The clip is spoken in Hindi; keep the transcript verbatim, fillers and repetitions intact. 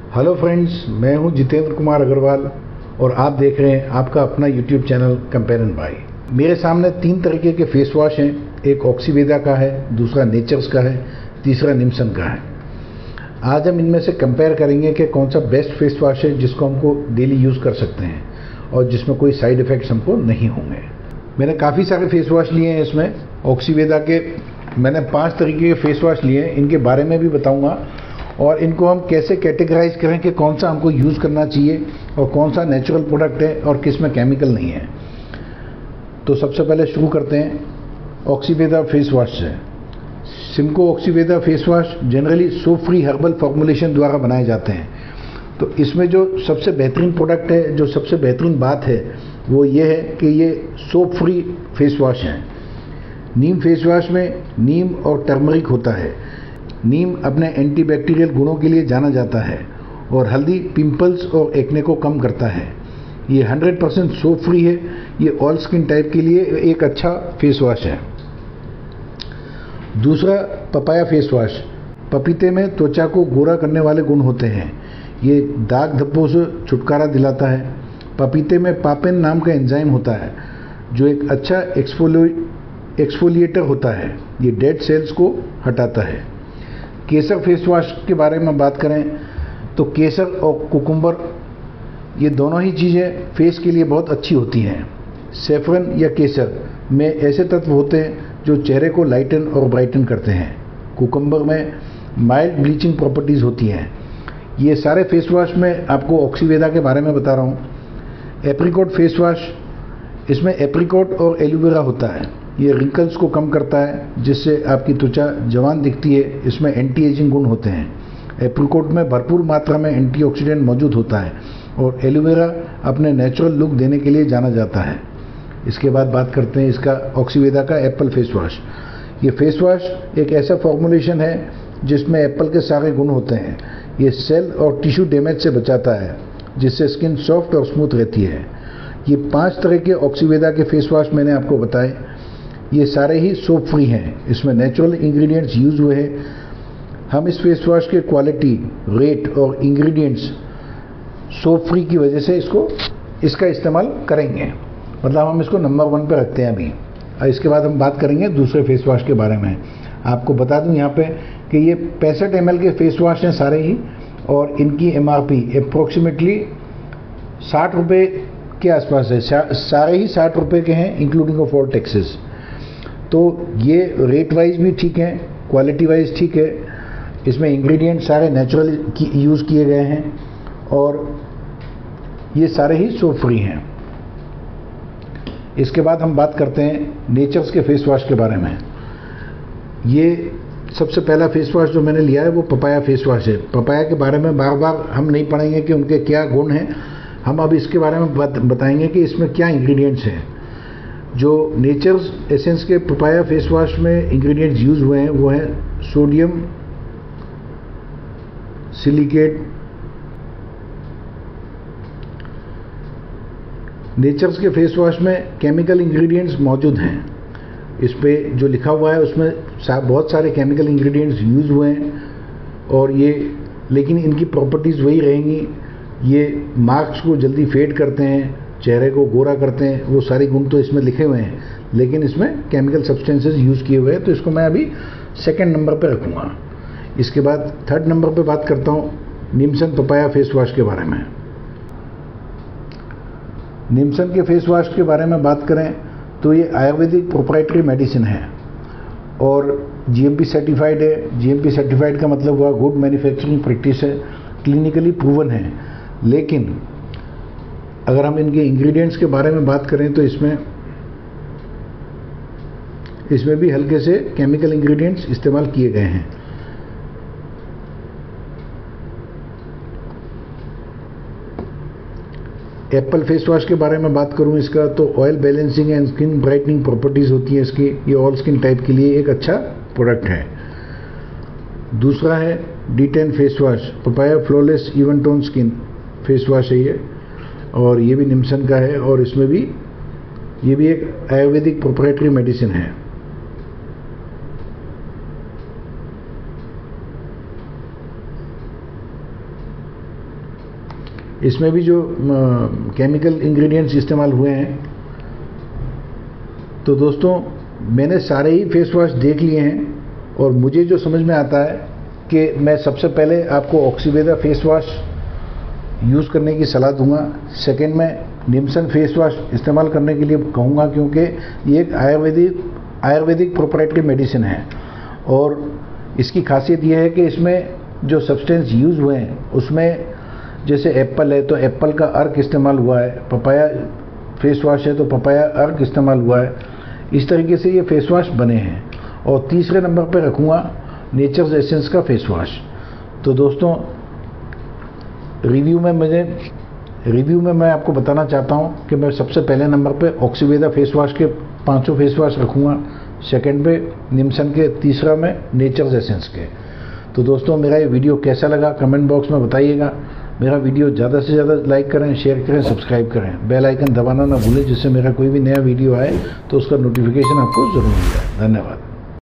हेलो फ्रेंड्स, मैं हूं जितेंद्र कुमार अग्रवाल और आप देख रहे हैं आपका अपना यूट्यूब चैनल कंपेरियन बाय। मेरे सामने तीन तरीके के फेस वॉश हैं। एक ऑक्सीवेदा का है, दूसरा नेचर्स का है, तीसरा निम्सन का है। आज हम इनमें से कंपेयर करेंगे कि कौन सा बेस्ट फेस वॉश है जिसको हमको डेली यूज़ कर सकते हैं और जिसमें कोई साइड इफ़ेक्ट्स हमको नहीं होंगे। मैंने काफ़ी सारे फेस वॉश लिए हैं। इसमें ऑक्सीवेदा के मैंने पांच तरीके के फेस वॉश लिए हैं। इनके बारे में भी बताऊंगा और इनको हम कैसे कैटेगराइज करें कि कौन सा हमको यूज़ करना चाहिए और कौन सा नेचुरल प्रोडक्ट है और किस में केमिकल नहीं है। तो सबसे पहले शुरू करते हैं ऑक्सीवेदा फेस वॉश से। Simco Oxyveda face wash generally soap free herbal formulation द्वारा बनाए जाते हैं। तो इसमें जो सबसे बेहतरीन प्रोडक्ट है, जो सबसे बेहतरीन बात है, वो ये है कि ये सोप फ्री फेस वॉश है। नीम फेस वॉश में नीम और टर्मरिक होता है। नीम अपने एंटीबैक्टीरियल गुणों के लिए जाना जाता है और हल्दी पिंपल्स और एक्ने को कम करता है। ये हंड्रेड परसेंट सोप फ्री है। ये ऑल स्किन टाइप के लिए एक अच्छा फेस वॉश है। दूसरा पपाया फेस वॉश। पपीते में त्वचा को गोरा करने वाले गुण होते हैं। ये दाग धब्बों से छुटकारा दिलाता है। पपीते में पापेन नाम का एंजाइम होता है जो एक अच्छा एक्सफोलिए एक्सफोलिएटर होता है। ये डेड सेल्स को हटाता है। केसर फेस वॉश के बारे में बात करें तो केसर और कुकुम्बर ये दोनों ही चीज़ें फेस के लिए बहुत अच्छी होती हैं। सेफ्रन या केसर में ऐसे तत्व होते हैं जो चेहरे को लाइटन और ब्राइटन करते हैं। कुकुम्बर में माइल्ड ब्लीचिंग प्रॉपर्टीज़ होती हैं। ये सारे फेस वॉश में आपको ऑक्सीवेदा के बारे में बता रहा हूँ। एप्रिकॉट फेस वॉश, इसमें एप्रिकॉट और एलोवेरा होता है। ये रिंकल्स को कम करता है जिससे आपकी त्वचा जवान दिखती है। इसमें एंटी एजिंग गुण होते हैं। एप्रिकॉट में भरपूर मात्रा में एंटीऑक्सीडेंट मौजूद होता है और एलोवेरा अपने नेचुरल लुक देने के लिए जाना जाता है। इसके बाद बात करते हैं इसका ऑक्सीवेदा का एप्पल फेस वॉश। ये फेस वॉश एक ऐसा फॉर्मुलेशन है जिसमें एप्पल के सारे गुण होते हैं। ये सेल और टिश्यू डैमेज से बचाता है जिससे स्किन सॉफ्ट और स्मूथ रहती है। ये पांच तरह के ऑक्सीवेदा के फेस वॉश मैंने आपको बताए। ये सारे ही सोप फ्री हैं। इसमें नेचुरल इंग्रेडिएंट्स यूज हुए हैं। हम इस फेस वॉश के क्वालिटी, रेट और इंग्रेडिएंट्स सोप फ्री की वजह से इसको इसका इस्तेमाल करेंगे। मतलब हम इसको नंबर वन पे रखते हैं अभी। और इसके बाद हम बात करेंगे दूसरे फेस वॉश के बारे में। आपको बता दूं यहाँ पे कि ये पैंसठ एम एल के फेस वॉश हैं सारे ही और इनकी एम आर पी अप्रोक्सीमेटली साठ रुपये के आसपास है। सारे ही साठ रुपये के हैं इंक्लूडिंग ऑफ ऑल टैक्सेस। तो ये रेट वाइज भी ठीक है, क्वालिटी वाइज ठीक है। इसमें इंग्रेडिएंट सारे नेचुरल यूज़ किए गए हैं और ये सारे ही सोप फ्री हैं। इसके बाद हम बात करते हैं नेचर्स के फेस वॉश के बारे में। ये सबसे पहला फेस वॉश जो मैंने लिया है वो पपाया फेस वॉश है। पपाया के बारे में बार बार हम नहीं पढ़ेंगे कि उनके क्या गुण हैं। हम अब इसके बारे में बताएंगे कि इसमें क्या इंग्रेडिएंट्स हैं। जो नेचर्स एसेंस के पपाया फेस वॉश में इंग्रेडिएंट्स यूज हुए हैं वो हैं सोडियम सिलिकेट। नेचर्स के फेस वॉश में केमिकल इंग्रेडिएंट्स मौजूद हैं। इस पे जो लिखा हुआ है उसमें सा, बहुत सारे केमिकल इंग्रेडिएंट्स यूज हुए हैं और ये लेकिन इनकी प्रॉपर्टीज़ वही रहेंगी। ये मार्क्स को जल्दी फेड करते हैं, चेहरे को गोरा करते हैं। वो सारे गुण तो इसमें लिखे हुए हैं लेकिन इसमें केमिकल सब्सटेंसेस यूज़ किए हुए हैं। तो इसको मैं अभी सेकंड नंबर पे रखूँगा। इसके बाद थर्ड नंबर पे बात करता हूँ निम्सन पपाया फेस वॉश के बारे में। निम्सन के फेस वॉश के बारे में बात करें तो ये आयुर्वेदिक प्रोप्राइटरी मेडिसिन है और जीएमपी सर्टिफाइड है। जीएमपी सर्टिफाइड का मतलब हुआ गुड मैन्युफैक्चरिंग प्रैक्टिस है, क्लिनिकली प्रूवन है। लेकिन अगर हम इनके इंग्रेडिएंट्स के बारे में बात करें तो इसमें इसमें भी हल्के से केमिकल इंग्रेडिएंट्स इस्तेमाल किए गए हैं। एप्पल फेस वॉश के बारे में बात करूं इसका तो oil balancing and skin brightening properties होती है इसकी। ये ऑल स्किन टाइप के लिए एक अच्छा प्रोडक्ट है। दूसरा है D ten face wash, papaya flawless even tone skin face wash है ये और ये भी निम्सन का है और इसमें भी ये भी एक आयुर्वेदिक प्रोप्राइटरी मेडिसिन है। इसमें भी जो केमिकल इंग्रेडिएंट्स इस्तेमाल हुए हैं। तो दोस्तों मैंने सारे ही फेस वॉश देख लिए हैं और मुझे जो समझ में आता है कि मैं सबसे पहले आपको ऑक्सीवेदा फेस वॉश यूज़ करने की सलाह दूंगा। सेकेंड में निम्सन फेस वॉश इस्तेमाल करने के लिए कहूँगा, क्योंकि ये एक आयुर्वेदिक आयुर्वेदिक प्रोप्राइटरी मेडिसिन है और इसकी खासियत यह है कि इसमें जो सब्सटेंस यूज़ हुए हैं उसमें जैसे एप्पल है तो एप्पल का अर्क इस्तेमाल हुआ है, पपाया फेस वॉश है तो पपाया अर्क इस्तेमाल हुआ है। इस तरीके से ये फेस वॉश बने हैं। और तीसरे नंबर पर रखूँगा नेचर्स एसेंस का फेस वॉश। तो दोस्तों रिव्यू में मुझे रिव्यू में मैं आपको बताना चाहता हूं कि मैं सबसे पहले नंबर पे ऑक्सीवेदा फेस वॉश के पांचों फेस वॉश रखूंगा, सेकंड पे निम्सन के, तीसरा में नेचर्स एसेंस के। तो दोस्तों मेरा ये वीडियो कैसा लगा कमेंट बॉक्स में बताइएगा। मेरा वीडियो ज़्यादा से ज़्यादा लाइक करें, शेयर करें, सब्सक्राइब करें, बेल आइकन दबाना ना भूलें, जिससे मेरा कोई भी नया वीडियो आए तो उसका नोटिफिकेशन आपको ज़रूर मिले। धन्यवाद।